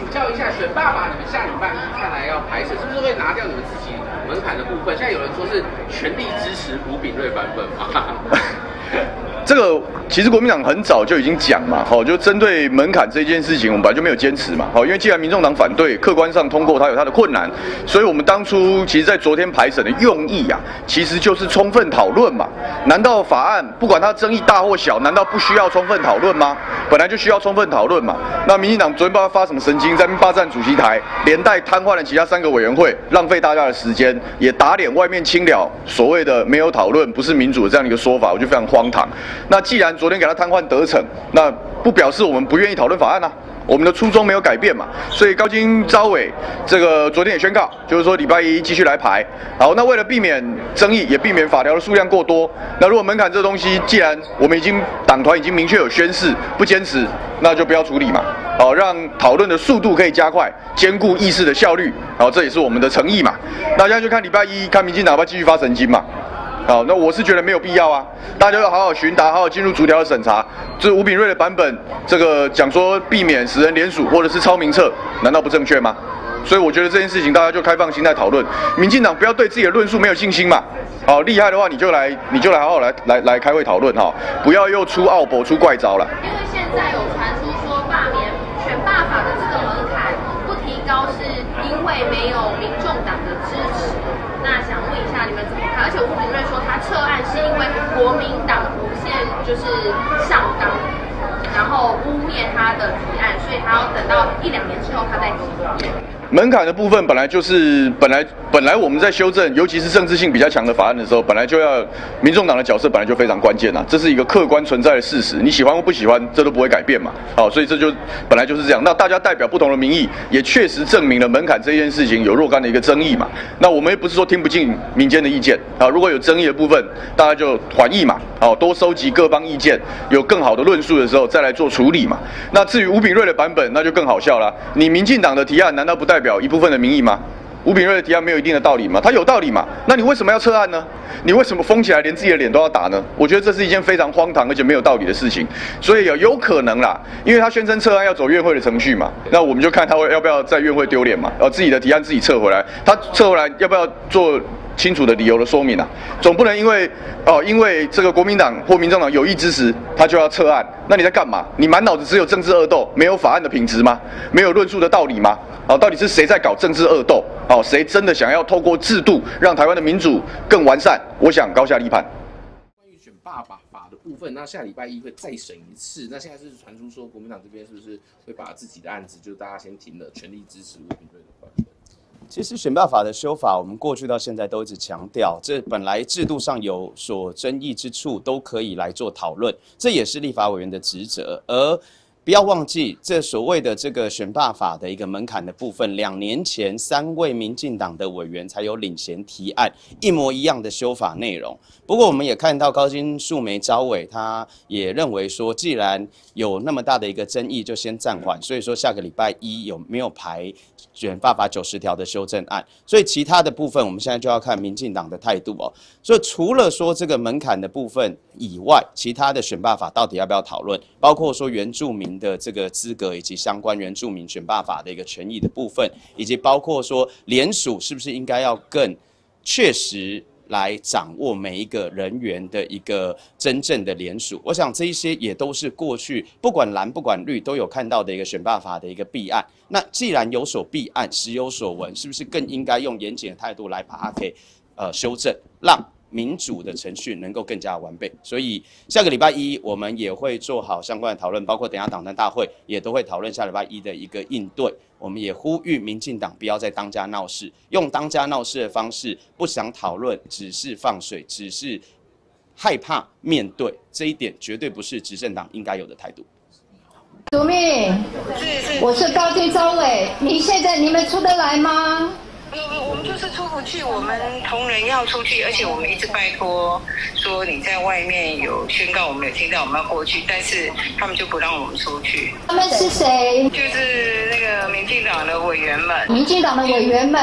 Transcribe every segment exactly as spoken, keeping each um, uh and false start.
教一下，选爸爸，你们下礼拜一看来要排审，是不是会拿掉你们自己门槛的部分？现在有人说是全力支持吴秉叡版本嘛？ 这个其实国民党很早就已经讲嘛，好，就针对门槛这件事情，我们本来就没有坚持嘛，好，因为既然民众党反对，客观上通过它有它的困难，所以我们当初其实在昨天排审的用意啊，其实就是充分讨论嘛。难道法案不管它争议大或小，难道不需要充分讨论吗？本来就需要充分讨论嘛。那民进党昨天不知道发什么神经，在那边霸占主席台，连带瘫痪了其他三个委员会，浪费大家的时间，也打脸外面清了所谓的没有讨论不是民主的这样的一个说法，我觉得非常荒唐。那既然昨天给他瘫痪得逞，那不表示我们不愿意讨论法案啊。我们的初衷没有改变嘛，所以高金召委这个昨天也宣告，就是说礼拜一继续来排。好，那为了避免争议，也避免法条的数量过多，那如果门槛这东西，既然我们已经党团已经明确有宣示不坚持，那就不要处理嘛。好，让讨论的速度可以加快，兼顾议事的效率。好，这也是我们的诚意嘛。那现在就看礼拜一，看民进党要不要继续发神经嘛。好，那我是觉得没有必要啊，大家要好好询答，好好进入逐条的审查。这吴秉叡的版本，这个讲说避免使人联署或者是抄名册，难道不正确吗？所以我觉得这件事情大家就开放心态讨论。民进党不要对自己的论述没有信心嘛。好，厉害的话你就来，你就来好好来来来开会讨论哈，不要又出奥博出怪招了。 因为现在有传出说罢免选罢法的这个门槛不提高，是因为没有民众党的支持。那想问一下你们怎么看？而且吴秉叡说他撤案是因为国民党无限就是上纲，然后污蔑他的提案，所以他要等到一两年之后他再提。 门槛的部分本来就是本来本来我们在修正，尤其是政治性比较强的法案的时候，本来就要民众党的角色本来就非常关键啊，这是一个客观存在的事实，你喜欢或不喜欢，这都不会改变嘛。好，所以这就本来就是这样。那大家代表不同的民意，也确实证明了门槛这件事情有若干的一个争议嘛。那我们也不是说听不进民间的意见啊，如果有争议的部分，大家就缓议嘛，好，多收集各方意见，有更好的论述的时候再来做处理嘛。那至于吴秉叡的版本，那就更好笑了，你民进党的提案难道不代表代表一部分的民意吗？吴秉叡的提案没有一定的道理吗？他有道理嘛？那你为什么要撤案呢？你为什么封起来，连自己的脸都要打呢？我觉得这是一件非常荒唐而且没有道理的事情。所以有有可能啦，因为他宣称撤案要走院会的程序嘛，那我们就看他会要不要在院会丢脸嘛，然后自己的提案自己撤回来，他撤回来要不要做清楚的理由的说明啊？总不能因为哦，因为这个国民党或民众党有意支持，他就要撤案？那你在干嘛？你满脑子只有政治恶斗，没有法案的品质吗？没有论述的道理吗？哦，到底是谁在搞政治恶斗？哦，谁真的想要透过制度让台湾的民主更完善？我想高下立判。 关于选罢法法的部分，那下礼拜一会再审一次。那现在是传出说国民党这边是不是会把自己的案子，就是大家先停了，全力支持吴秉叡的版本？ 其实选罢法的修法，我们过去到现在都一直强调，这本来制度上有所争议之处，都可以来做讨论，这也是立法委员的职责。而不要忘记，这所谓的这个选罢法的一个门槛的部分，两年前三位民进党的委员才有领衔提案，一模一样的修法内容。不过我们也看到高金素梅召委，他也认为说，既然有那么大的一个争议，就先暂缓。所以说下个礼拜一有没有排选罢法九十条的修正案？所以其他的部分，我们现在就要看民进党的态度哦。所以除了说这个门槛的部分以外，其他的选罢法到底要不要讨论？包括说原住民的这个资格，以及相关原住民选罢法的一个权益的部分，以及包括说联署是不是应该要更确实来掌握每一个人员的一个真正的联署，我想这一些也都是过去不管蓝不管绿都有看到的一个选罢法的一个弊案。那既然有所弊案，时有所闻，是不是更应该用严谨的态度来把它给呃修正，让民主的程序能够更加完备？所以下个礼拜一我们也会做好相关的讨论，包括等一下党团大会也都会讨论下礼拜一的一个应对。我们也呼吁民进党不要再当家闹事，用当家闹事的方式，不想讨论，只是放水，只是害怕面对，这一点绝对不是执政党应该有的态度。 主秘，我是高金召委，你现在你们出得来吗？ 我们就是出不去，我们同仁要出去，而且我们一直拜托说你在外面有宣告，我们有听到我们要过去，但是他们就不让我们出去。 他们是谁？ 就是那个民进党的委员们。 民进党的委员们。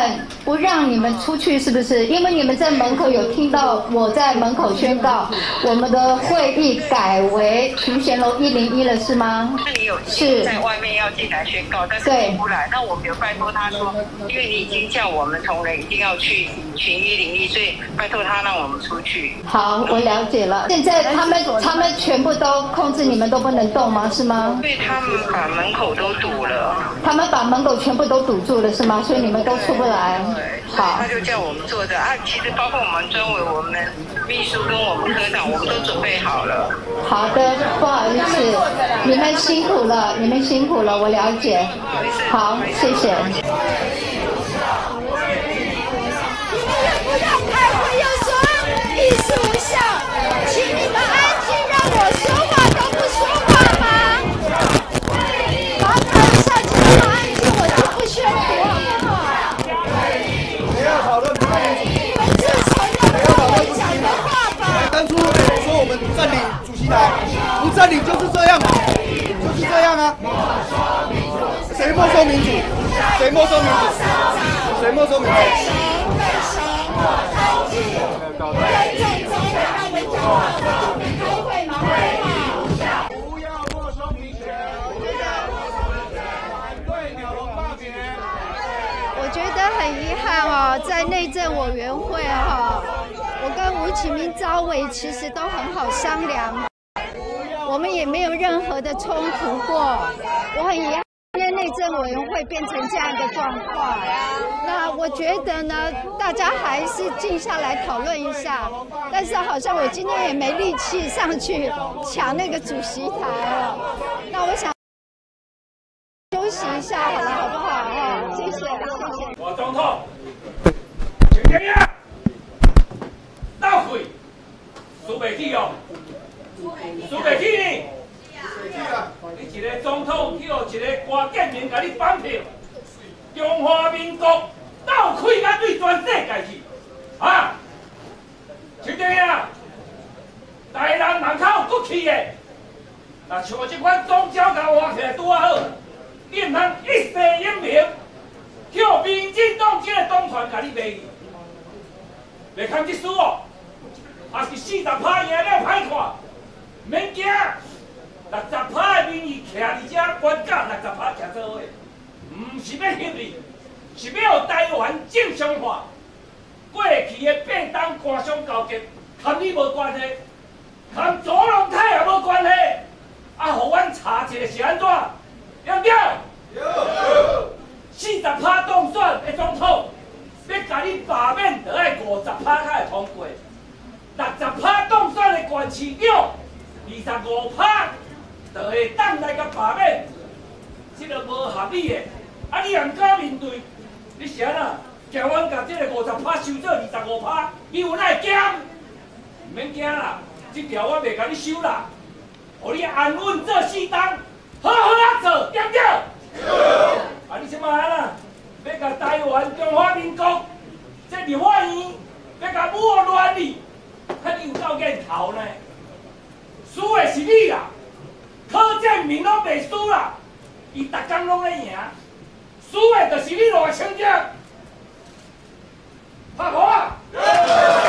不让你们出去，是不是？因为你们在门口有听到我在门口宣告，我们的会议改为群贤楼一零一了，是吗？ 那你有是在外面要进来宣告，但是进不来。那我们有拜托他说，因为你已经叫我们同仁一定要去群一零一，所以拜托他让我们出去。 好，我了解了。现在他们他们全部都控制，你们都不能动吗？是吗？ 因为他们把门口都堵了。 他们把门口全部都堵住了，是吗？所以你们都出不来。好， 他就叫我们做的啊。其实包括我们专委、我们秘书跟我们科长，我们都准备好了。 好的，不好意思，你们辛苦了，你们辛苦了，我了解。好，谢谢。 不要开会又说意思无效，请你们安静，让我说话都不说话吗？麻烦一下，请你们安静，我就不宣读好不好？ 不要讨论， 你们至少要听我讲的话吧。 当初说我们占领主席台，不占领就是这样，就是这样啊。谁没收民主？谁没收民主？谁没收民主？ 不要没收民权，反对鸟笼罢免。 我觉得很遗憾哦，在内政委员会哈、哦，我跟吴启明、招委其实都很好商量，我们也没有任何的冲突过。我很遗憾。今天内政委员会变成这样一个状况，那我觉得呢，大家还是静下来讨论一下。但是好像我今天也没力气上去抢那个主席台哦。那我想休息一下好了，好不好？哦，谢谢，谢谢。 我总统，请听呀，倒退，输袂起哦，输袂起呢。你一个总统去互一个郭建明甲你绑票，中华民国倒开甲对全世界去，啊！像这样，台南人较有骨气的，若像这款宗教甲活起来拄啊好，你唔通一世英名，叫民进党这个党团甲你卖去，袂堪这事哦，也是四十趴赢了歹看，免惊。六十趴的民意徛伫遮，关甲六十趴徛做伙，唔是要翕你，是要让台湾正常化。过去的八党官商勾结，跟你无关系，跟左龙太也无关系。啊，互阮查一个是安怎？对不对？有。四十趴当选的总统，要甲你罢免，就爱五十趴才会通过。六十趴当选的县市长，二十五趴。就会当来甲罢免，这个无合理的。啊，你也唔敢面对，你是安那？叫阮甲这个五十趴收做二十五趴，你有哪会惊？唔免惊啦，这条我袂甲你收啦，互你安稳做四党，好好啊做，对不对？啊，你即摆安那？要甲台湾中华民国这立法院要甲抹乱你，看你有够瘾头呢？输的是你啦！柯建明拢袂输啦，伊逐工拢咧赢，输的就是你落的成绩。拍好啊！